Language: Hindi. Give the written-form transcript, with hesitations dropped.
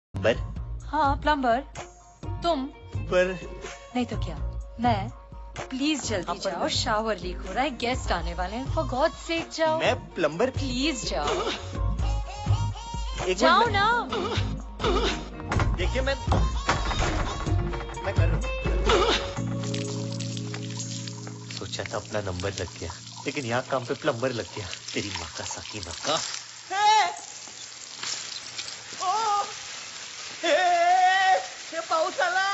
प्लम्बर? हाँ प्लम्बर। तुम? पर नहीं तो क्या, मैं। प्लीज जल्दी जाओ, शावर लीक हो रहा है, गेस्ट आने वाले हैं। फॉर गॉड सेक जाओ। मैं प्लम्बर? प्लीज जाओ। एक जाओ मिनट, ना। देखिए मैं कर रहा हूँ। सोचा था अपना नंबर लग गया, लेकिन यहाँ काम पे प्लम्बर लग गया। तेरी माँ का साकी माँ का। पाऊस आला।